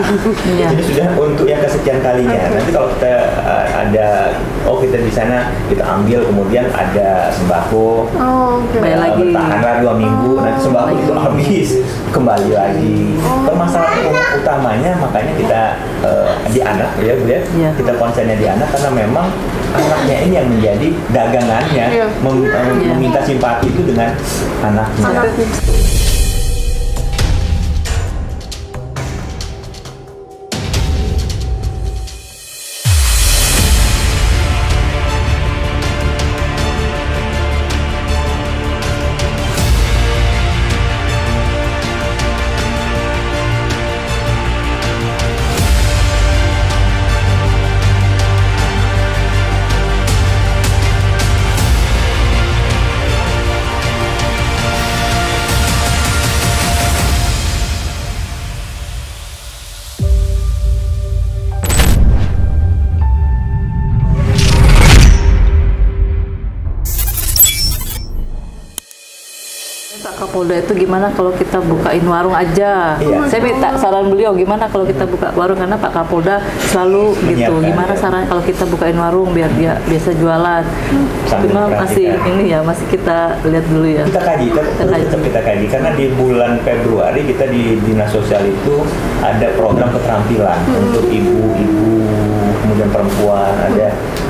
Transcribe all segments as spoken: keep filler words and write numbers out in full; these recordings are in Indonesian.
Iya. Ini sudah untuk yang kesekian kalinya. Nanti kalau kita uh, ada, oh kita di sana kita ambil, kemudian ada sembako, Oh, oke. Bayar uh, lagi. bertahanlah dua minggu, nanti sembako lagi. itu habis, kembali lagi. Permasalahan utamanya makanya kita uh, di anak ya Bu ya, Iya. kita konsennya di anak karena memang anaknya ini yang menjadi dagangannya, Iya. mem- mem- Iya. meminta simpati itu dengan anaknya. Anaknya. Pak Kapolda itu gimana kalau kita bukain warung aja? Iya. Saya minta saran beliau gimana kalau kita buka warung, karena Pak Kapolda selalu gitu. Menyiapkan, Gimana ya. saran kalau kita bukain warung biar dia biasa jualan? Sambil Cuma masih perhatikan. ini ya, masih kita lihat dulu ya. Kita kaji, kita, Kita kaji. tetap kita kaji karena di bulan Februari kita di Dinas Sosial itu ada program keterampilan untuk ibu-ibu, kemudian perempuan, ada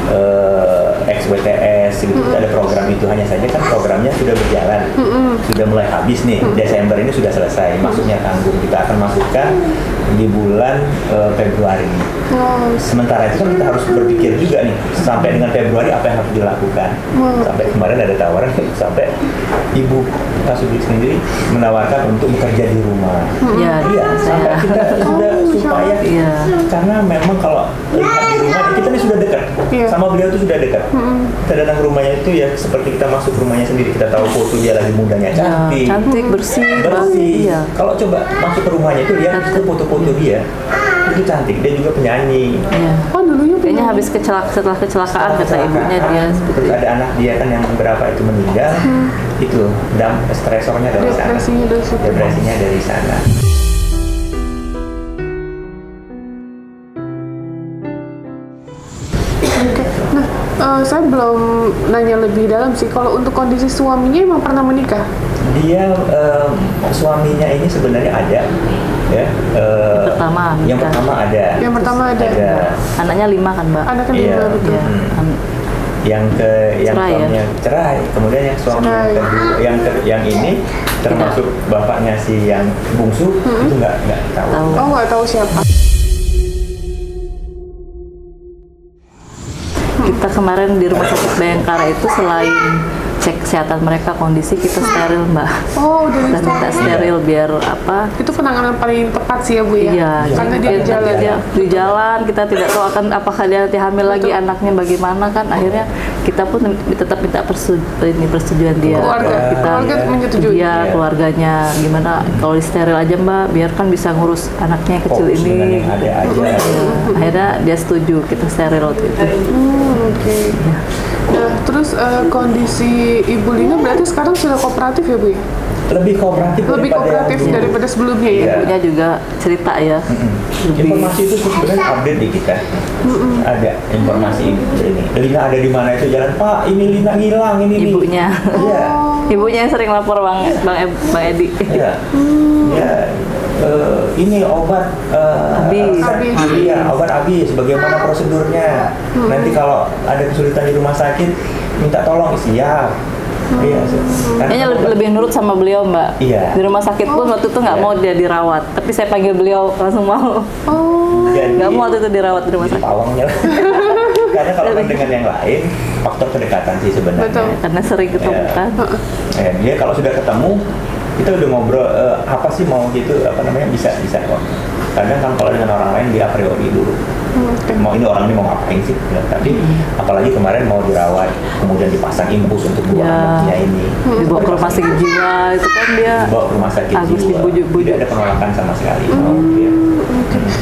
eh, ex W T S gitu, ada program itu. Hanya saja kan programnya sudah berjalan, sudah mulai habis nih, Desember ini sudah selesai, masuknya tanggung. Kita akan masukkan di bulan eh, Februari. Wow. Sementara itu kan kita harus berpikir juga nih, sampai dengan Februari apa yang harus dilakukan. Wow. Sampai kemarin ada tawaran, sampai Ibu Pak Subdit sendiri menawarkan untuk bekerja di rumah. Ya, Iya, sampai saya. kita sudah supaya, Iya. karena memang kalau lihat di rumah kita nih sudah dekat, Iya. sama beliau itu sudah dekat. Kita datang ke rumahnya itu ya seperti kita masuk ke rumahnya sendiri, kita tahu foto dia lagi mudanya Ya, cantik, cantik, bersih, bersih. Iya. Kalau coba masuk ke rumahnya itu lihat itu foto-foto dia, itu cantik. Dia juga penyanyi. Iya. Oh, dulunya punya. Kayaknya habis kecelak setelah kecelakaan kata ibunya dia seperti Terus ada anak dia kan yang beberapa itu meninggal, itu dam stresornya dari sana, Depresinya dari situ. depresinya dari sana. Oke. Nah, eh, saya belum nanya lebih dalam sih. Kalau untuk kondisi suaminya emang pernah menikah? Dia em, suaminya ini sebenarnya ada, ya. eh, Pertama, yang nikah. pertama ada. Yang pertama ada. Ada. anaknya lima kan, Mbak? Anaknya Iya. lima betul. Iya. Hmm. An- Yang ke yang Cerai ya? suaminya cerai, kemudian yang suami yang Cerai. kedua, yang ke- yang ini termasuk bapaknya si yang bungsu itu nggak nggak tahu. Tahu. Oh, nggak tahu siapa. Kita kemarin di Rumah Sakit Bayangkara itu selain cek kesehatan mereka, kondisi kita steril, Mbak. Oh, udah Dan kita di steril biar apa? Itu penanganan paling tepat sih ya Bu ya. Iya, Karena dia jadi di jalan. dia di jalan, kita tidak tahu akan apakah dia nanti hamil lagi, Betul. anaknya bagaimana kan. Akhirnya kita pun tetap minta persetujuan, ini persetujuan dia. Keluarga, kita keluarga Iya. menyetujui. Iya, keluarganya gimana kalau di steril aja, Mbak, biar kan bisa ngurus anaknya yang kecil Fokus dengan ini. yang ada aja. Iya. Akhirnya dia setuju kita steril waktu itu. Hmm, oke. Nah, terus eh, kondisi Ibu Lina berarti sekarang sudah kooperatif ya Bu ya? Lebih kooperatif Lebih daripada kooperatif yang dulu. daripada sebelumnya ya? Iya. Ibunya juga cerita ya. Mm-mm. Lebih- Informasi itu sebenarnya update di kita. Ada informasi ini. Lina ada di mana itu jalan, Pak, ini Lina hilang ini nih. Ibunya. Iya. Ibunya yang sering lapor Bang Bang, Eb- Bang Edi. Iya. Ya, eh, ini obat eh, Habis. resep- Iya, obat habis. Bagaimana prosedurnya? Nanti kalau ada kesulitan di rumah sakit, minta tolong. Siap. Iya. Karena Kayaknya lebih, lebih nurut sama beliau, Mbak. Iya. Di rumah sakit pun waktu itu nggak Iya. mau dia dirawat, tapi saya panggil beliau langsung mau. Oh, Jadi, Nggak mau waktu itu dirawat di rumah jadi sakit. pawangnya. Karena kalau kan dengan yang lain, faktor kedekatan sih sebenarnya. Betul. Karena sering ketemu Iya. kan. Eh, dia kalau sudah ketemu, kita udah ngobrol eh, apa sih mau gitu, apa namanya, bisa bisa kok. Kadang kan kalau dengan orang lain dia a priori dulu. oke. Mau ini orang ini mau ngapain sih? Ya, tapi apalagi kemarin mau dirawat, kemudian dipasang infus untuk dua Ya. anaknya ini. Dibawa ke rumah sakit jiwa itu kan dia Dibawa ke rumah sakit Agus jiwa. dibujuk-bujuk. Tidak ada penolakan sama sekali. Mau dia. Jadi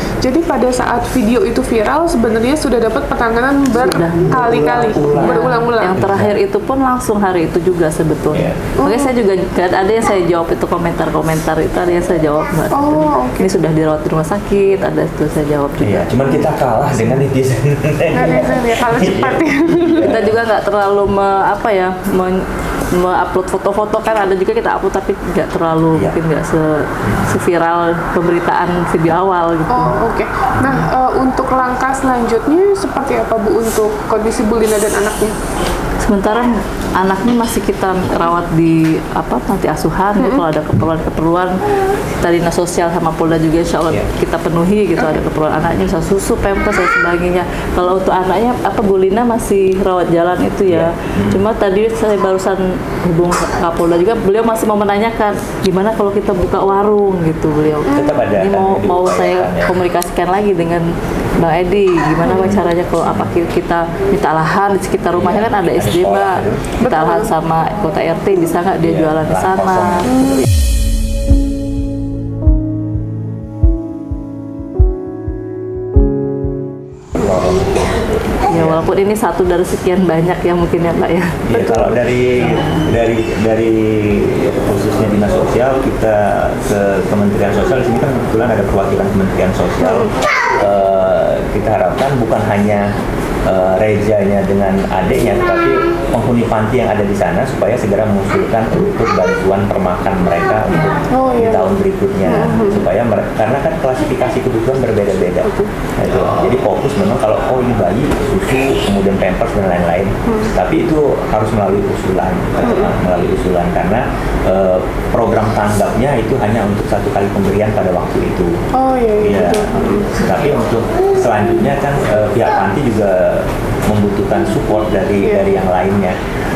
pada saat video itu viral sebenarnya sudah dapat penanganan berkali-kali, Berulang-ulang. berulang-ulang. Yang terakhir itu pun langsung hari itu juga sebetulnya. Iya. Makanya saya juga kan ada yang saya jawab itu komentar-komentar itu ada yang saya jawab Mbak. Oh, oke. Ini sudah dirawat di rumah sakit, ada itu saya jawab juga. Iya, cuman kita kalah dengan netizen. Netizen ya, kalau cepat ya. Kita juga nggak terlalu me, apa ya me, upload foto-foto, kan ada juga kita upload tapi nggak terlalu Iya. mungkin nggak se, seviral pemberitaan video awal gitu. Oh, oke. Nah, eh, untuk langkah selanjutnya seperti apa Bu untuk kondisi Bu Lina dan anaknya? Sementara anaknya masih kita rawat di apa panti asuhan, gitu. Kalau ada keperluan-keperluan dari dinas sosial sama Polda juga insya Allah Yeah. kita penuhi gitu. Ada keperluan anaknya bisa susu, pampers dan sebagainya. Kalau untuk anaknya apa Bu Lina masih rawat jalan itu ya. Cuma tadi saya barusan hubung Kapolda juga, beliau masih mau menanyakan gimana kalau kita buka warung gitu beliau. Tetap ada. Ini mau kan, mau diupayakan, saya ya. komunikasikan lagi dengan Bang Edi, gimana Bang caranya kalau apa kita minta lahan di sekitar rumahnya kan ada S D sekolah, Mbak, gitu. minta lahan sama kota R T bisa nggak dia Iya, jualan di lahan sana? kosong. Ya walaupun ini satu dari sekian banyak ya mungkin ya Mbak ya. Iya, kalau dari dari dari khususnya dinas sosial kita ke Kementerian Sosial, di sini kan kebetulan ada perwakilan Kementerian Sosial. Eh, kita harapkan bukan hanya eh, Rezanya dengan adiknya, tetapi penghuni panti yang ada di sana supaya segera mengusulkan untuk bantuan permakan mereka untuk Oh, di iya. tahun berikutnya, supaya mereka, karena kan klasifikasi kebutuhan berbeda-beda. Nah, itu. Jadi fokus memang kalau oh ini bayi susu kemudian pampers dan lain-lain, tapi itu harus melalui usulan, melalui usulan karena eh, program tanggapnya itu hanya untuk satu kali pemberian pada waktu itu. Oh iya, iya. Iya, tapi untuk selanjutnya kan eh, pihak panti juga membutuhkan support dari Iya. dari yang lainnya.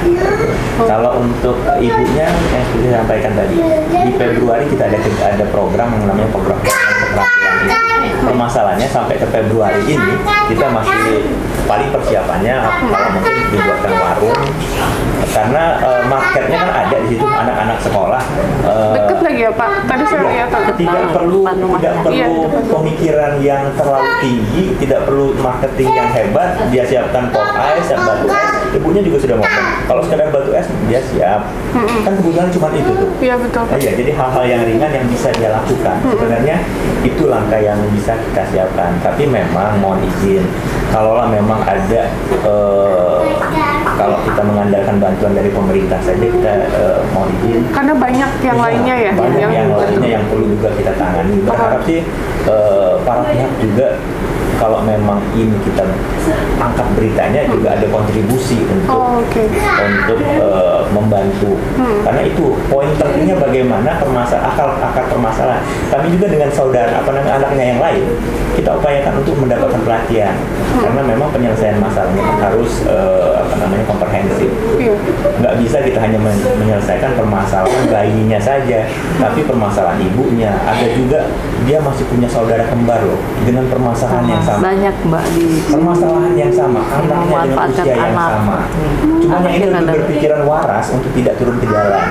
Kalau untuk ibunya yang seperti saya sampaikan tadi, di Februari kita ada ada program yang namanya program keterampilan ibu. Permasalahannya sampai ke Februari ini kita masih paling persiapannya kalau mungkin dibuatkan warung karena eh, marketnya kan ada di situ anak-anak sekolah. eh, Deket lagi ya Pak, tadi saya lihat. tidak perlu depan rumahnya. tidak perlu Iya, depan. pemikiran yang terlalu tinggi, tidak perlu marketing yang hebat. Dia siapkan pop ice dan batu es, ibunya juga sudah ngomong kalau sekedar batu es dia siap. Kan kebutuhan cuma itu tuh. Iya betul. Nah, iya, jadi hal-hal yang ringan yang bisa dia lakukan. Sebenarnya itu langkah yang bisa kita siapkan. Tapi memang mohon izin, kalaulah memang ada eh, kalau kita mengandalkan bantuan dari pemerintah saja kita eh, mohon izin. Karena banyak yang Iya, lainnya ya. banyak yang, dibantu. lainnya yang perlu juga kita tangani. Berharap sih eh, para pihak juga kalau memang ini kita angkat beritanya juga ada kontribusi untuk Oh, oke. untuk eh, membantu. Karena itu poin pentingnya bagaimana permasalahan akal akar permasalahan. Kami juga dengan saudara apa namanya anaknya yang lain kita upayakan untuk mendapatkan pelatihan. Karena memang penyelesaian masalahnya kan harus eh, apa namanya komprehensif. Iya. Nggak bisa kita hanya men- menyelesaikan permasalahan bayinya saja, tapi permasalahan ibunya. Ada juga dia masih punya saudara kembar loh dengan permasalahan yang sama. Banyak Mbak di Permasalahan yang sama, anaknya dengan memanfaatkan usia yang anak. sama. Cuma yang ini Anaknya lebih kadang- berpikiran waras untuk tidak turun ke jalan.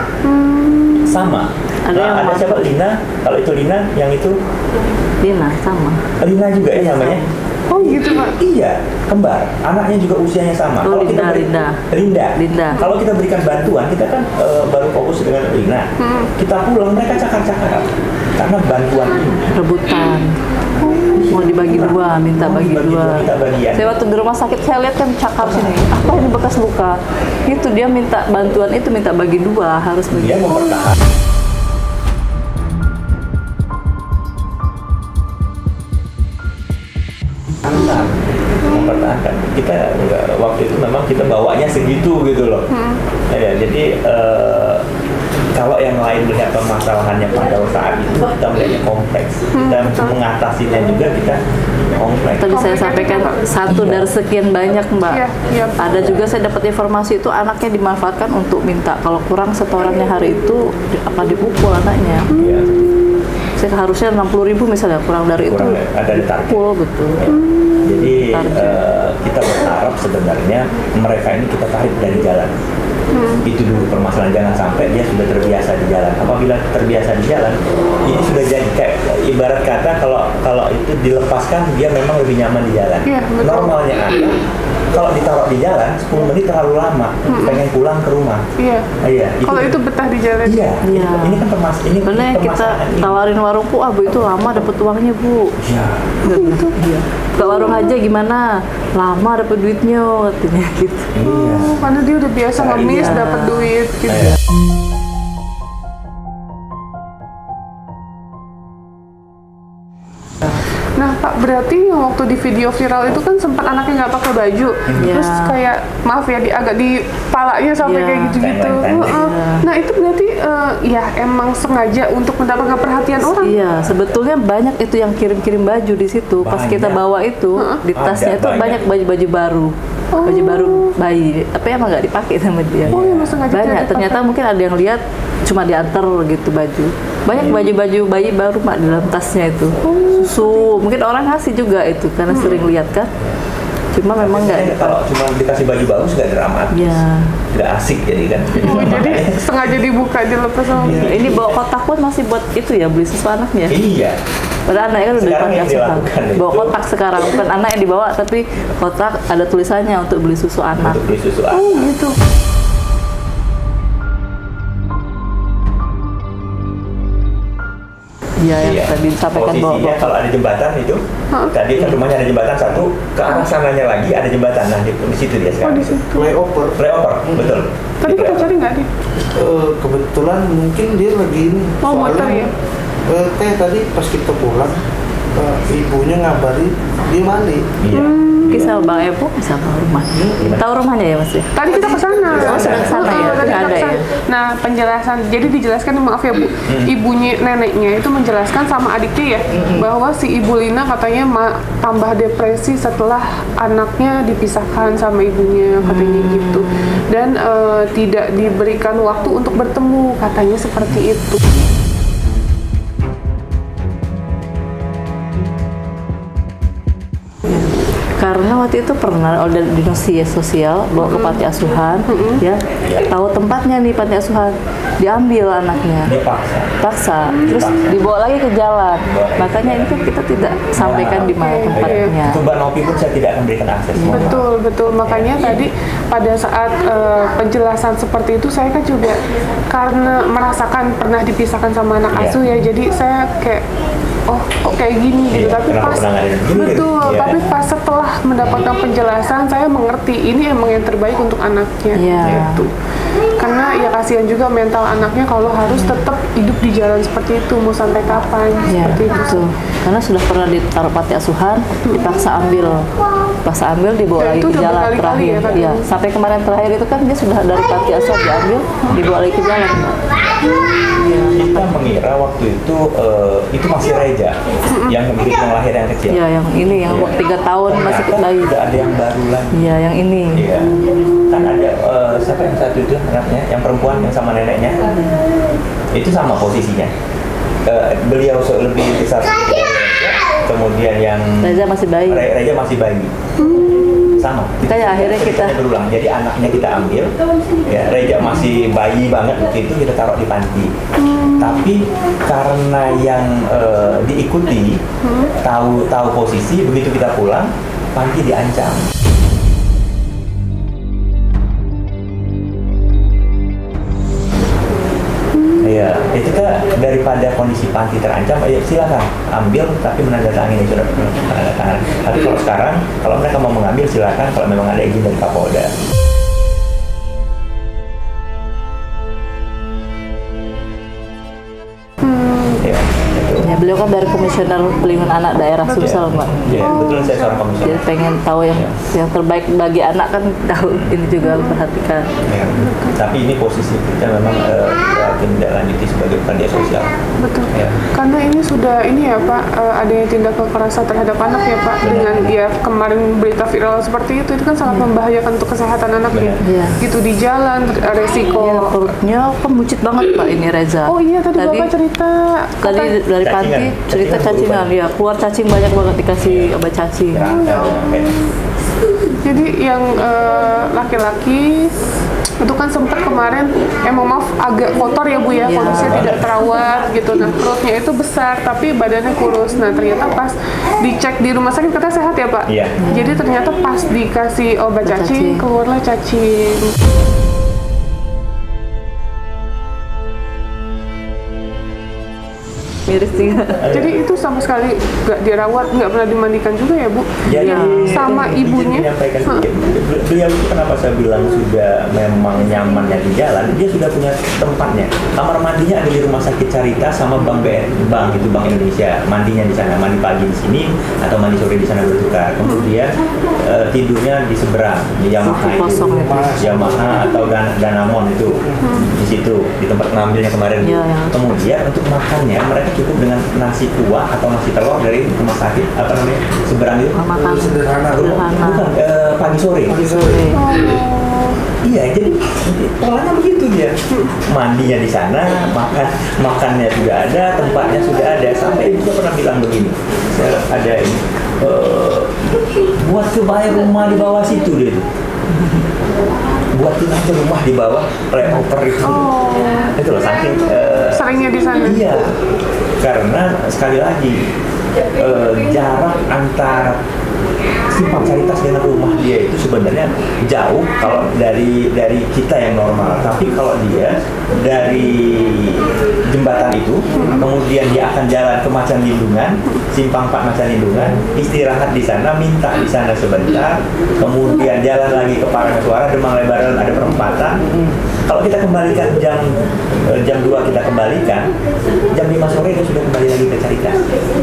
Sama. Ada Nah, yang ada mas- siapa Lina? Kalau itu Lina, yang itu Dina sama. Lina juga ya namanya. Oh gitu Pak. Iya, kembar. Anaknya juga usianya sama. Oh, Kalau kita Linda, beri- Linda. Linda. Linda. Kalau kita berikan bantuan, kita kan eh, baru fokus dengan Lina. Kita pulang mereka cakar-cakar karena bantuan ini. Rebutan. Mau dibagi dua, minta Mau bagi dibagi dua. dua, minta bagian. Saya waktu di rumah sakit saya lihat kan cakar sini. Apa ini bekas luka? Itu dia minta bantuan itu minta bagi dua harus bagi. Dia mempertahankan. mempertahankan kita enggak, waktu itu memang kita bawanya segitu gitu loh. Ya, jadi eh, kalau yang lain melihat permasalahannya pada saat itu kita melihatnya kompleks, kita mengatasinya juga kita kompleks. Tadi saya sampaikan satu dari sekian banyak Mbak. Iya, iya. Ada juga saya dapat informasi itu anaknya dimanfaatkan untuk minta kalau kurang setorannya hari itu di- akan dipukul anaknya. Ya, Saya harusnya enam puluh ribu misalnya kurang dari kurang itu ada di target. pukul betul. Jadi Target. eh, kita berharap sebenarnya mereka ini kita tarik dari jalan. Hmm. Itu dulu permasalahan, jangan sampai dia sudah terbiasa di jalan. Apabila terbiasa di jalan, ini sudah jadi kayak ibarat kata kalau kalau itu dilepaskan dia memang lebih nyaman di jalan. Ya, normalnya anak kalau ditaruh di jalan sepuluh menit terlalu lama, hmm. pengen pulang ke rumah. Iya. Iya. Kalau itu betah di jalan. Iya. Iya. Ini kan permas ini Bener kita ini. tawarin warung Bu, ah Bu itu lama dapat uangnya Bu. Iya. Gitu. Iya. Ke warung aja gimana? Lama dapat duitnya katanya gitu. Iya. Oh, karena dia udah biasa Nah, ngemis iya. dapat duit gitu. Iya. Nah Pak, berarti yang waktu di video viral itu kan sempat anaknya nggak pakai baju, Iya. terus kayak maaf ya, di agak di palanya sampai Iya. kayak gitu-gitu. Pendek-pendek. Heeh. Nah itu berarti eh, ya emang sengaja untuk mendapatkan perhatian orang. Iya, sebetulnya banyak itu yang kirim-kirim baju di situ. Pas Banyak. kita bawa itu di tasnya Ada itu banyak. banyak baju-baju baru. Baju baru bayi, tapi emang nggak dipakai sama dia. Oh iya, sengaja tidak Banyak, dipakai. ternyata mungkin ada yang lihat cuma diantar gitu baju. Banyak baju-baju bayi baru Mak di dalam tasnya itu. Susu, mungkin orang ngasih juga itu karena sering lihat kan. Cuma memang nggak. Kalau cuma dikasih baju bagus nggak dramatis, Ya. nggak asik jadi kan. Oh, jadi sengaja dibuka dilepas sama Iya. Ini bawa kotak pun masih buat itu ya beli susu anaknya. Iya. Padahal anaknya kan udah Sekarang dipakai yang asuhan. dilakukan Bawa itu- kotak sekarang, bukan anak yang dibawa tapi kotak ada tulisannya untuk beli susu anak. Untuk beli susu Oh anak. gitu. Iya yang Iya. tadi disampaikan bahwa Posisinya kalau ada jembatan itu, Hah? tadi kan rumahnya ada jembatan satu, ke arah sananya lagi ada jembatan. Nah di, di situ dia Oh sekarang. di situ. Flyover. Flyover, betul. Tadi Di kita flyover. cari nggak nih? Eh, kebetulan mungkin dia lagi ini. Oh, Soalnya, muter ya? eh, kayak tadi pas kita pulang, eh, ibunya ngabari dia balik. Iya. kisah Bang Epo bisa tahu rumah. Tahu rumahnya ya Mas ya? Tadi kita ke sana. Oh, sudah ke sana ya? Oh, tadi Sudah kita ada kesana. ya? Nah, penjelasan. Jadi dijelaskan, maaf ya Bu, ibunya neneknya itu menjelaskan sama adiknya ya bahwa si Ibu Lina katanya ma- tambah depresi setelah anaknya dipisahkan sama ibunya katanya gitu. Dan eh, tidak diberikan waktu untuk bertemu, katanya seperti itu. Karena waktu itu pernah udah diagnosis sosial bawa ke panti asuhan, ya tahu tempatnya nih panti asuhan, diambil anaknya, Dia paksa. paksa, terus dibawa lagi ke jalan. Makanya ini kan kita tidak sampaikan di mana Oke. tempatnya. Untuk Mbak Novi pun saya tidak akan berikan akses. mohon maaf. Betul, betul. Makanya tadi pada saat eh, penjelasan seperti itu saya kan juga karena merasakan pernah dipisahkan sama anak Iya. asuh ya, jadi saya kayak oh kok kayak gini gitu. Iya, Tapi kenapa pas penanganan gini, betul, gitu? Iya. tapi pas setelah mendapatkan penjelasan saya mengerti ini emang yang terbaik untuk anaknya. Iya. Gitu. Karena ya kasihan juga mental anaknya kalau harus tetap hidup di jalan seperti itu mau sampai kapan Ya, seperti itu. betul. Karena sudah pernah ditaruh panti asuhan, dipaksa ambil, dipaksa ambil, dibawa Ya, lagi itu ke udah jalan berkali-kali terakhir. ya, kan? Ya, sampai kemarin terakhir itu kan dia sudah dari panti asuhan diambil, dibawa lagi ke jalan. Kita mengira waktu itu eh, itu masih Reja yang begitu yang lahir yang kecil. Ya, yang ini yang Iya. tiga tahun masih Ternyata bayi. udah ada yang baru lagi. Iya, yang ini. Iya. Kan ada eh, siapa yang satu itu anaknya, yang perempuan yang sama neneknya. Itu sama posisinya. Eh, beliau se- lebih besar sedikit dari Reja, kemudian yang Reza masih bayi. Re- Reja masih bayi. Sama. Kayak akhirnya kita- ceritanya berulang. Jadi anaknya kita ambil, ya Reja masih bayi banget waktu itu kita taruh di panti. Tapi karena yang eh, diikuti tahu tahu posisi, begitu kita pulang, panti diancam. Iya, itu kan daripada kondisi panti terancam, ya silakan ambil tapi menandatangani surat penandatangan. Tapi kalau sekarang, kalau mereka mau mengambil silakan, kalau memang ada izin dari Kapolda. Ya, itu. Ya, beliau kan dari Komisioner Pelindungan Anak Daerah Sumsel, Mbak. Ya, betul saya seorang komisioner. Jadi pengen tahu yang Ya. yang terbaik bagi anak kan tahu ini juga perhatikan. Ya. Tapi ini posisi kita memang eh, tindak lanjuti sebagai pekerja sosial. Betul. Ya. Karena ini sudah ini ya Pak, eh, ada yang tindak kekerasan terhadap anak ya Pak. Benar. Dengan ya kemarin berita viral seperti itu, itu kan sangat membahayakan untuk kesehatan anak ya. Benar. Iya. Gitu di jalan, ter- resiko. Ya, perutnya kan buncit banget Pak ini Reza. Oh iya tadi, Bapak cerita. Tadi kata- dari panti Cacingan. cerita Cacingan cacingan, berubah. ya keluar cacing banyak banget dikasih obat cacing. Rangka, sampai. Jadi yang eh, laki-laki itu kan sempat kemarin, emang maaf agak kotor ya Bu ya, Iya. kondisinya tidak terawat gitu. Nah perutnya itu besar tapi badannya kurus. Nah ternyata pas dicek di rumah sakit katanya sehat ya Pak. Iya. Jadi ternyata pas dikasih obat cacing, Cacing. keluarlah cacing. Miris juga. Jadi itu sama sekali nggak dirawat, nggak pernah dimandikan juga ya Bu? Jadi Ya, sama izin ibunya. menyampaikan Hah. sedikit. Beliau itu kenapa saya bilang sudah memang nyamannya di jalan, dia sudah punya tempatnya. Kamar mandinya ada di Rumah Sakit Caritas sama Bank B N, Bank itu Bank Indonesia. Mandinya di sana, mandi pagi di sini atau mandi sore di sana bertukar. Kemudian eh, tidurnya di seberang di Yamaha itu, Kosong itu. Yamaha atau Dan Danamon itu di situ di tempat ngambilnya kemarin. Iya, iya. Kemudian untuk makannya mereka cukup dengan nasi kuah atau nasi telur dari rumah sakit apa namanya seberang itu. Makan Sederhana. sederhana. Bukan eh, pagi sore. Pagi sore. Iya, jadi polanya begitu dia. Mandinya di sana, makan makannya sudah ada, tempatnya sudah ada. Sampai ibu pernah bilang begini, saya ada ini, eh, buat kebaya rumah di bawah situ dia itu. Buatin aja rumah di bawah flyover itu. Oh. Itu loh, saking eh, Seringnya di sana. iya, karena sekali lagi eh, jarak antara Simpang Caritas dengan rumah dia itu sebenarnya jauh kalau dari dari kita yang normal. Tapi kalau dia dari jembatan itu, kemudian dia akan jalan ke Macan Lindungan, Simpang empat Macan Lindungan, istirahat di sana, minta di sana sebentar, kemudian jalan lagi ke Parangsuara, Demang Lebaran ada perempatan. Kalau kita kembalikan jam eh, jam dua kita kembalikan, jam lima sore dia sudah kembali lagi ke Caritas.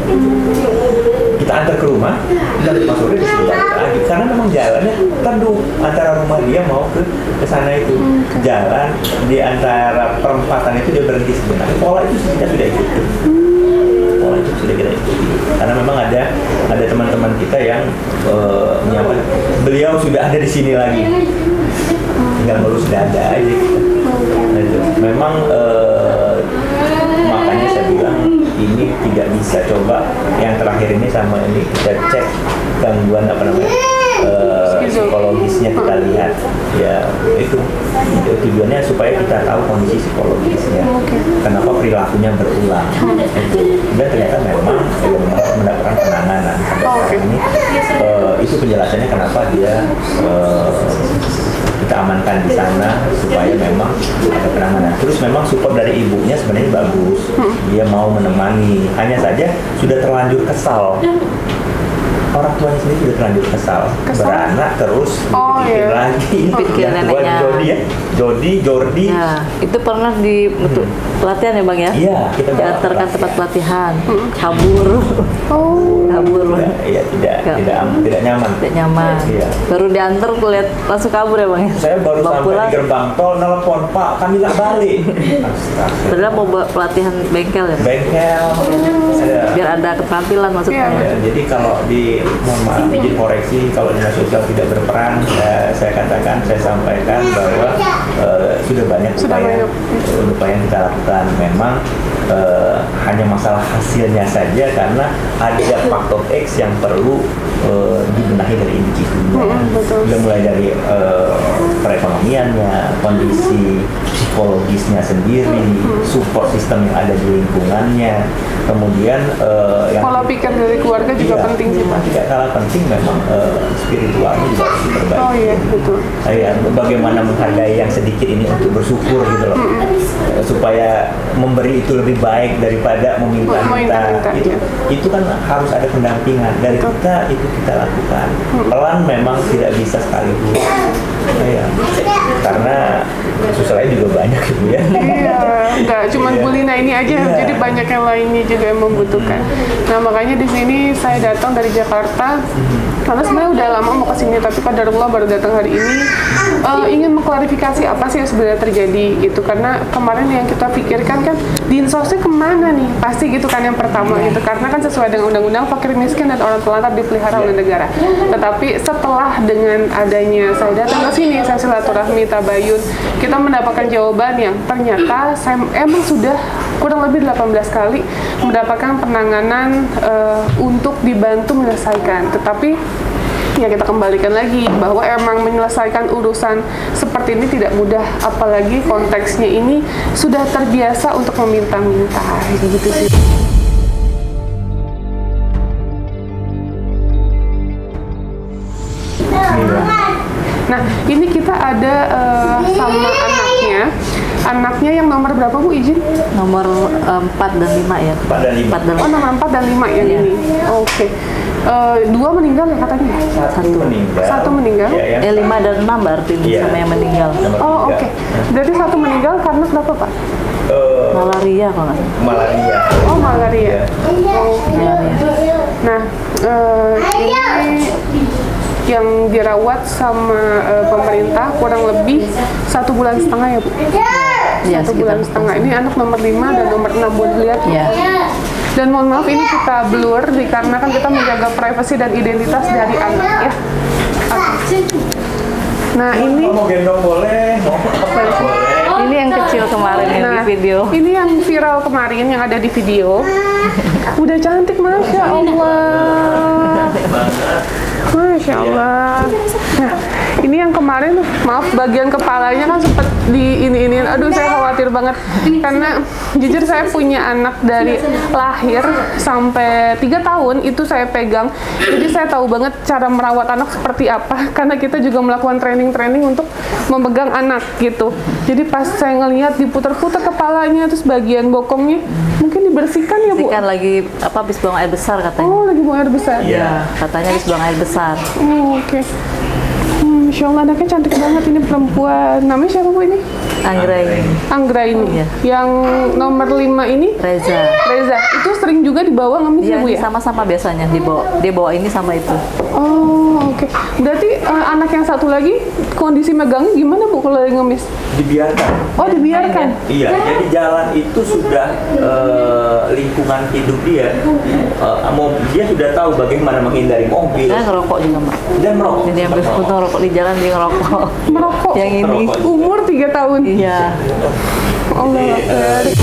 Kita antar ke rumah, jam lima sore dia sudah balik lagi. Karena memang jalannya teduh antara rumah dia mau ke ke sana itu. Jalan di antara perempatan itu dia berhenti sebentar. Pola itu kita sudah ikuti. Pola itu sudah kita ikuti. Karena memang ada ada teman-teman kita yang eh, menyampaikan, beliau sudah ada di sini lagi. Tinggal melus dada aja gitu. Nah, itu. Memang eh, makanya saya bilang ini tidak bisa. Coba yang terakhir ini sama ini kita cek gangguan apa namanya eh, psikologisnya kita lihat ya, itu itu tujuannya supaya kita tahu kondisi psikologisnya, kenapa perilakunya berulang itu, dan ternyata memang eh, mendapatkan penanganan sampai sekarang ini. Eh, itu penjelasannya kenapa dia eh, kita amankan di sana supaya memang ada penanganan. Terus memang support dari ibunya sebenarnya bagus, dia mau menemani, hanya saja sudah terlanjur kesal. Orang tuanya sendiri sudah terlanjur kesal, Kesal? beranak terus Oh, bikin iya. lagi. Bikin Yang tua neneknya. Jody ya, Jody, Jordi. Ya, itu pernah di betul, pelatihan ya Bang ya? Iya, kita Diantarkan bawa tempat pelatihan, kabur, Oh. kabur, Tidak, iya tidak, Nggak. tidak, am- tidak nyaman. tidak nyaman. Iya. Baru diantar lihat langsung kabur ya Bang ya? Saya baru Bawa sampai pulang, di gerbang tol, nelpon Pak, kami nggak balik. Astaga. padahal mau buat pelatihan bengkel ya? Bengkel, ada. Biar ada keterampilan maksudnya. Iya, Ya, jadi kalau di, mohon maaf, izin koreksi, kalau dinas sosial tidak berperan, saya, saya katakan, saya sampaikan bahwa eh, sudah banyak Sudah upaya, banyak. eh, upaya yang kita lakukan. Memang eh, hanya masalah hasilnya saja karena ada faktor X yang perlu eh, dibenahi dari individunya. Mm-mm, betul. Sudah mulai dari eh, perekonomiannya, kondisi psikologisnya sendiri, support sistem yang ada di lingkungannya, kemudian eh, yang Pola pikir dari keluarga juga Iya, penting sih Pak. tidak kalah penting memang eh, spiritualnya juga harus diperbaiki. Oh iya, betul. Saya bagaimana menghargai yang sedikit ini untuk bersyukur gitu loh. Eh, supaya memberi itu lebih baik daripada meminta-minta. Meminta-minta, Itu iya. itu kan harus ada pendampingan dari Betul. kita, itu kita lakukan. Pelan memang tidak bisa sekaligus. Ya, karena susah lain juga banyak gitu ya. Iya, nggak cuma Iya. Bu Lina ini aja, Iya. jadi banyak yang lainnya juga yang membutuhkan. Nah makanya di sini saya datang dari Jakarta, karena sebenarnya udah lama mau kesini, tapi qadarullah baru datang hari ini, eh, ingin mengklarifikasi apa sih yang sebenarnya terjadi gitu. Karena kemarin yang kita pikirkan kan dinsosnya kemana nih, pasti gitu kan yang pertama gitu. Karena kan sesuai dengan undang-undang fakir miskin dan orang telantar dipelihara oleh negara. Tetapi setelah dengan adanya saya datang ke sini, saya silaturahmi tabayun, kita mendapatkan jawaban yang ternyata saya emang sudah kurang lebih delapan belas kali mendapatkan penanganan eh, untuk dibantu menyelesaikan. Tetapi ya kita kembalikan lagi bahwa emang menyelesaikan urusan seperti ini tidak mudah, apalagi konteksnya ini sudah terbiasa untuk meminta-minta gitu sih. Nah, ini kita ada uh, sama anaknya. Anaknya yang nomor berapa, Bu, izin? Nomor empat dan lima ya. empat dan lima. empat dan Oh, nomor empat dan lima yang Iya. ini. Oke. Okay. Uh, dua meninggal ya katanya? Satu meninggal. Satu meninggal? Ya, yang Eh, lima dan enam berarti Iya. sama yang meninggal. nomor Oh, tiga. oke. Okay. Berarti satu meninggal karena kenapa, Pak? Eh, Malaria kalau nggak salah. malaria. Oh, malaria. Ya. Malaria. Nah, uh, ini yang dirawat sama uh, pemerintah kurang lebih satu bulan setengah ya, Bu? Ya, Satu sekitar bulan setengah. Ini anak nomor lima dan nomor enam, buat lihat. Ya. Dan mohon maaf ini kita blur dikarenakan kita menjaga privasi dan identitas dari anak ya. Oke. Nah, ini Mau gendong boleh, mau apa boleh. Ini yang kecil kemarin yang Nah, di video. ini yang viral kemarin yang ada di video. Udah cantik, Masya Allah. Masya Allah. Nah, ini yang kemarin, maaf bagian kepalanya kan sempat di ini-iniin. Aduh, saya khawatir banget. Karena jujur saya punya anak dari lahir sampai tiga tahun itu saya pegang. Jadi saya tahu banget cara merawat anak seperti apa. Karena kita juga melakukan training-training untuk memegang anak gitu. Jadi pas saya ngelihat diputar-putar kepalanya, terus bagian bokongnya mungkin dibersihkan ya, Bu? Kan lagi apa habis buang air besar katanya. Oh, lagi buang air besar. Ya, katanya habis buang air besar. Oh, oke. Okay. Hmm, Masya Allah, anaknya cantik banget ini perempuan. Namanya siapa, Bu, ini? Anggrek. Anggra ini. Iya. Yang nomor lima ini? Reza. Reza. Itu sering juga dibawa ngemis ya, Iya, Bu, ini ya? sama-sama biasanya dibawa. Dia bawa ini sama itu. Oh, oke. Okay. Berarti uh, anak yang satu lagi kondisi megangnya gimana, Bu, kalau lagi ngemis? Dibiarkan. Oh, dibiarkan? Iya, jadi jalan itu sudah eh, lingkungan hidup dia. Eh, mau dia sudah tahu bagaimana menghindari mobil Saya ngerokok juga, Mbak. dan merokok. Jadi ambil Merokok. foto rokok di jalan dia ngerokok. Merokok? Yang ini. Merokok. Umur tiga tahun? Iya. Allah Jadi, Akbar. eh,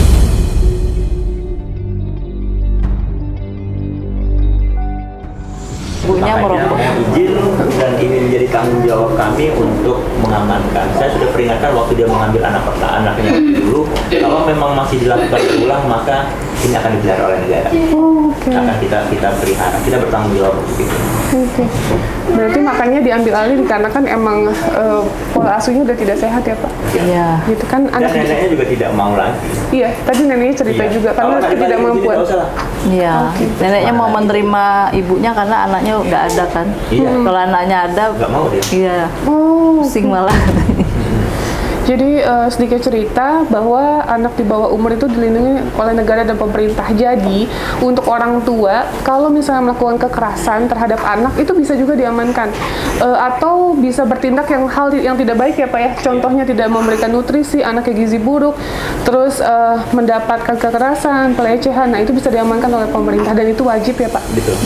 Ibunya Makanya merokok. izin dan ini menjadi tanggung jawab kami untuk mengamankan. Saya sudah peringatkan waktu dia mengambil anak pertama anaknya dulu, kalau memang masih dilakukan berulang maka ini akan dipelihara oleh negara. Oh, oke. Akan kita kita pelihara, kita bertanggung jawab untuk itu. Oke. Berarti makanya diambil alih dikarenakan emang uh, pola asuhnya udah tidak sehat ya, Pak? Iya. Gitu kan Dan anak. neneknya juga tidak mau lagi. Iya, tadi neneknya cerita Iya. juga Kalau karena tadi tidak balik ke sini, mampu. nggak usah lah. Iya. Neneknya mau menerima ibunya karena anaknya nggak ada kan. Iya. Kalau anaknya ada, Nggak mau dia. iya. Oh, Pusing malah. jadi uh, sedikit cerita bahwa anak di bawah umur itu dilindungi oleh negara dan pemerintah. Jadi untuk orang tua kalau misalnya melakukan kekerasan terhadap anak itu bisa juga diamankan. Uh, atau bisa bertindak yang hal yang tidak baik ya, Pak ya. Contohnya tidak memberikan nutrisi, anaknya gizi buruk, terus uh, mendapatkan kekerasan, pelecehan. Nah, itu bisa diamankan oleh pemerintah dan itu wajib ya, Pak. Betul.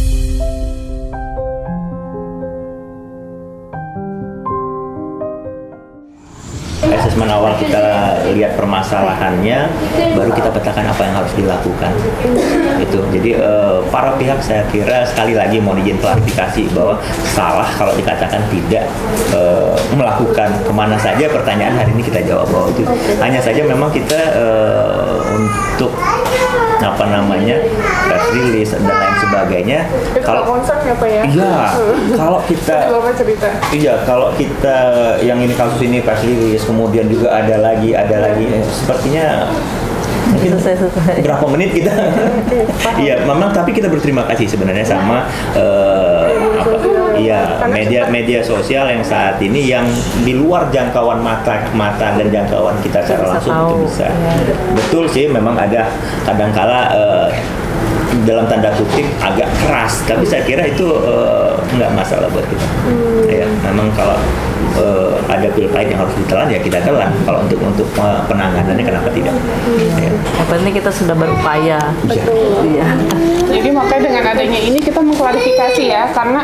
Asesmen awal kita lihat permasalahannya, baru kita petakan apa yang harus dilakukan. Itu. Jadi eh, para pihak saya kira sekali lagi mau izin klarifikasi bahwa salah kalau dikatakan tidak eh, melakukan kemana saja. Pertanyaan hari ini kita jawab bahwa itu hanya saja memang kita eh, untuk apa namanya press release dan lain sebagainya. Kalau Kalau konsep ya, Pak ya. iya, kalau kita Tadi Bapak cerita. Iya, kalau kita yang ini kasus ini press release, kemudian juga ada lagi, ada lagi, eh, sepertinya mungkin Selesai-selesai. berapa menit kita. Iya, memang tapi kita berterima kasih sebenarnya sama eh, apa, iya media-media sosial yang saat ini yang di luar jangkauan mata mata dan jangkauan kita secara Bisa langsung tahu. itu bisa. Iya. Betul sih, memang ada kadangkala eh, dalam tanda kutip agak keras, tapi saya kira itu eh, nggak masalah buat kita. Ya, memang kalau eh, ada pil pahit yang harus ditelan ya kita telan. Kalau untuk untuk eh, penanganannya kenapa tidak? Ya. Yang penting kita sudah berupaya. Betul. Iya. Jadi makanya dengan adanya ini kita mengklarifikasi ya, karena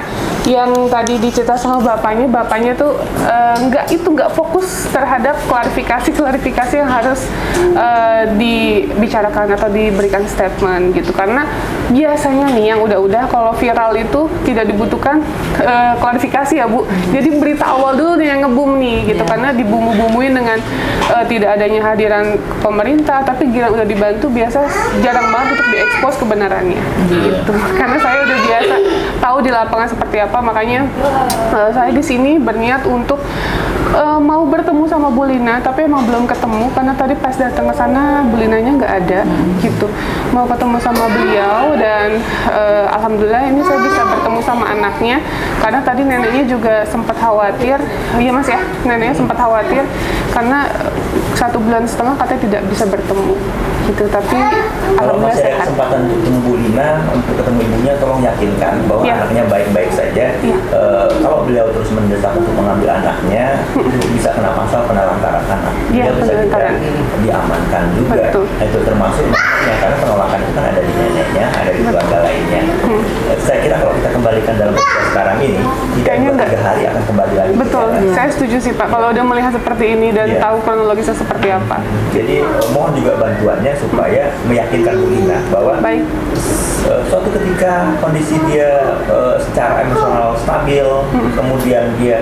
yang tadi dicerita sama bapaknya, bapaknya tuh uh, nggak itu nggak fokus terhadap klarifikasi-klarifikasi yang harus uh, dibicarakan atau diberikan statement gitu. Karena biasanya nih yang udah-udah kalau viral itu tidak dibutuhkan uh, klarifikasi ya Bu. Jadi berita awal dulu nih yang ngebum nih gitu, yeah. Karena dibumbu-bumbuin dengan uh, tidak adanya hadiran pemerintah, tapi gila udah dibantu biasa jarang banget untuk diekspos kebenarannya gitu. Karena saya udah biasa tahu di lapangan seperti apa. Makanya uh, saya di sini berniat untuk uh, mau bertemu sama Bu Lina, tapi emang belum ketemu karena tadi pas datang ke sana Bu Linanya nggak ada hmm. gitu. Mau ketemu sama beliau dan uh, alhamdulillah ini saya bisa bertemu sama anaknya karena tadi neneknya juga sempat khawatir, iya Mas ya, neneknya sempat khawatir karena satu bulan setengah katanya tidak bisa bertemu gitu, tapi kalau alhamdulillah masih ada sehat. kesempatan untuk ketemu Bu Lina, untuk ketemu ibunya, tolong yakinkan bahwa ya. Anaknya baik-baik saja. Ya. E, kalau beliau terus mendesak untuk mengambil anaknya, itu bisa kena pasal penelantaran anak. Ya, dia bisa juga diamankan juga. Betul. Itu termasuk makanya karena penolakan itu kan ada di neneknya, ada di keluarga lainnya. Hmm. Saya kira kalau kita kembalikan dalam usia sekarang ini, tidak dua tiga hari akan kembali lagi. Betul, ya. Saya setuju sih Pak. Kalau udah melihat seperti ini dan ya. Tahu kronologisnya seperti apa. Jadi mohon juga bantuannya supaya meyakinkan Bu Lina bahwa Baik. Uh, suatu ketika kondisi dia uh, secara emosional stabil, hmm. kemudian dia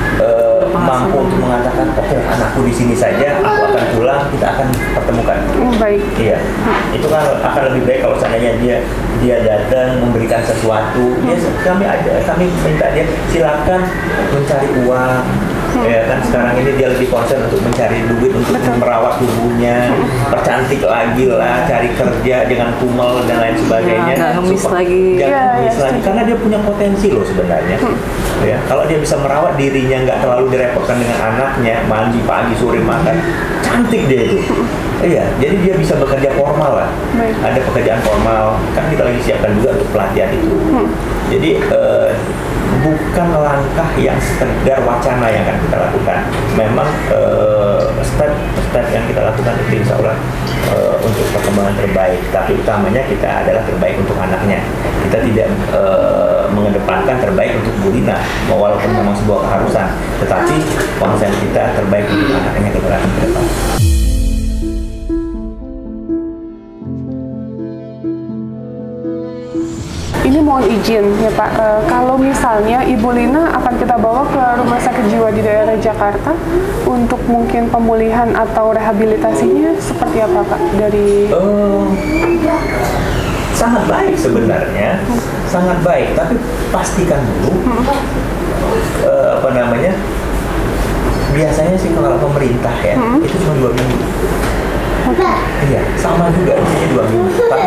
uh, mampu untuk mengatakan oke okay, anakku di sini saja, aku akan pulang, kita akan pertemukan. Hmm, baik. Iya, hmm. itu kan akan lebih baik kalau seandainya dia dia datang memberikan sesuatu, hmm. dia kami ada kami minta dia silakan mencari uang. Hmm. Ya kan sekarang ini dia lebih concern untuk mencari duit untuk Betul. Merawat tubuhnya, hmm. percantik lagi lah, cari kerja dengan kumel dan lain sebagainya. Jangan ngemis lagi. Jangan ya, ngemis ya, lagi karena dia punya potensi loh sebenarnya. Hmm. Ya, kalau dia bisa merawat dirinya nggak terlalu direpotkan dengan anaknya, mandi pagi sore makan, cantik dia itu. Hmm. Iya, jadi dia bisa bekerja formal lah. Baik. Ada pekerjaan formal, kan kita lagi siapkan juga untuk pelatihan itu. Hmm. Jadi uh, bukan langkah yang sekedar wacana yang akan kita lakukan. Memang step-step uh, yang kita lakukan itu insya Allah uh, untuk perkembangan terbaik. Tapi utamanya kita adalah terbaik untuk anaknya. Kita tidak uh, mengedepankan terbaik untuk Bu Lina, walaupun memang sebuah keharusan. Tetapi konsen kita terbaik untuk anaknya kita lakukan ke depan. Ini mohon izin ya Pak, e, kalau misalnya Ibu Lina akan kita bawa ke rumah sakit jiwa di daerah Jakarta untuk mungkin pemulihan atau rehabilitasinya seperti apa Pak? Dari uh, sangat baik sebenarnya, hmm. sangat baik. Tapi pastikan dulu hmm. uh, apa namanya? Biasanya sih kalau pemerintah ya hmm. itu cuma dua minggu. Okay. Iya, sama juga ini dua minggu. Tapi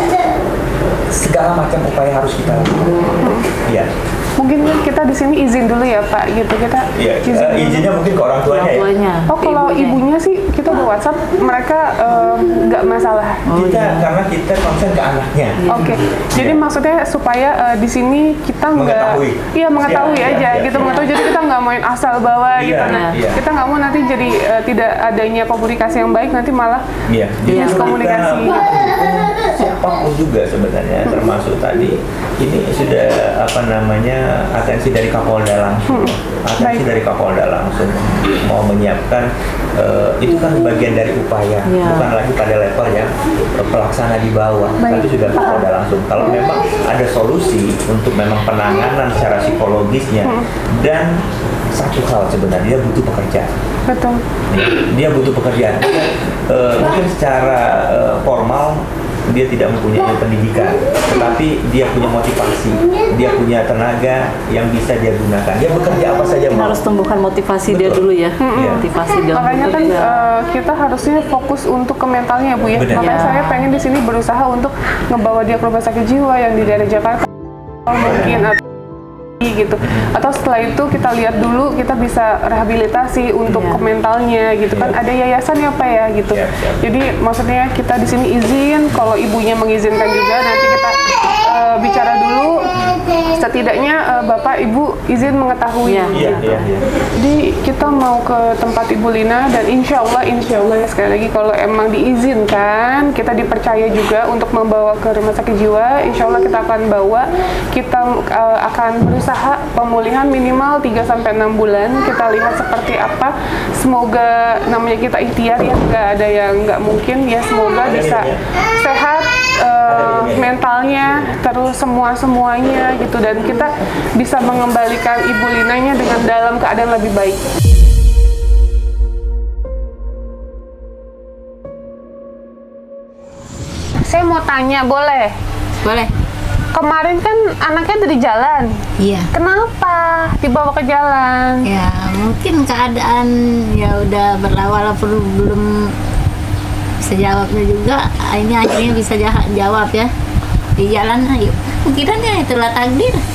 segala macam upaya harus kita lakukan. Iya. Mungkin kita di sini izin dulu ya Pak, gitu kita. Iya. Izin uh, izinnya mungkin ke orang tuanya, orang tuanya ya. Oh kalau ibunya, ibunya sih kita udah WhatsApp, mereka nggak uh, masalah. Oh, kita iya. Karena kita konsen ke anaknya. Oke. Okay. Jadi ya. Maksudnya supaya uh, di sini kita nggak, iya mengetahui ya, aja, ya, gitu ya. Mengetahui. Jadi kita nggak main asal bawa ya, gitu. Nah, ya. Kita nggak mau nanti jadi uh, tidak adanya komunikasi yang baik, nanti malah ya. Ya. komunikasi. Siapapun juga sebenarnya, termasuk tadi ini sudah apa namanya atensi dari Kapolda langsung, hmm. atensi Baik. dari Kapolda langsung mau menyiapkan uh, itu kan bagian dari upaya, ya. Bukan lagi pada level yang pelaksana di bawah, Baik. Tapi sudah Kapolda langsung. Kalau memang ada solusi untuk memang penanganan secara psikologisnya hmm. dan satu hal sebenarnya dia butuh pekerjaan. Betul. Dia butuh pekerjaan. Uh, mungkin secara uh, formal dia tidak mempunyai pendidikan, tetapi dia punya motivasi, dia punya tenaga yang bisa dia gunakan. Dia bekerja apa saja mau. Harus tumbuhkan motivasi Betul. Dia dulu ya. Hmm. Motivasi dalam Makanya kan uh, kita harusnya fokus untuk ke mentalnya Bu ya. Benar. Makanya ya. Saya pengen di sini berusaha untuk ngebawa dia ke rumah sakit jiwa yang di daerah Jakarta mungkin atau gitu. Atau setelah itu kita lihat dulu kita bisa rehabilitasi untuk yeah. ke mentalnya gitu kan. Yeah. Ada yayasan ya Pak ya gitu. Yeah, yeah. Jadi maksudnya kita di sini izin, kalau ibunya mengizinkan juga nanti kita uh, bicara dulu setidaknya uh, Bapak Ibu izin mengetahui. Iya. Iya, iya, iya. Jadi kita mau ke tempat Ibu Lina dan insya Allah, insya Allah ya sekali lagi kalau emang diizinkan, kita dipercaya juga untuk membawa ke rumah sakit jiwa, insya Allah kita akan bawa, kita uh, akan berusaha pemulihan minimal tiga sampai enam bulan, kita lihat seperti apa, semoga namanya kita ikhtiar ya, nggak ada yang nggak mungkin ya, semoga bisa sehat uh, mentalnya, terus semua-semuanya gitu, dan kita bisa mengembalikan Ibu Linanya dengan dalam keadaan lebih baik. Saya mau tanya, boleh? Boleh. Kemarin kan anaknya dari jalan. Iya. Kenapa dibawa ke jalan? Ya mungkin keadaan ya udah berlalu perlu belum bisa jawabnya juga. Ini akhirnya bisa jawab ya. Di jalan ayo. Mungkinnya itulah takdir.